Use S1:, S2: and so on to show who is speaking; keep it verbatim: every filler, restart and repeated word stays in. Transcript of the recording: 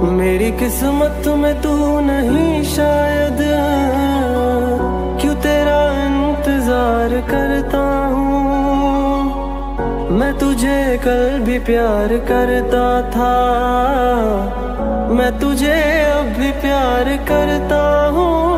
S1: मेरी किस्मत में तू नहीं शायद, क्यों तेरा इंतजार करता हूँ। मैं तुझे कल भी प्यार करता था, मैं तुझे अब भी प्यार करता हूँ।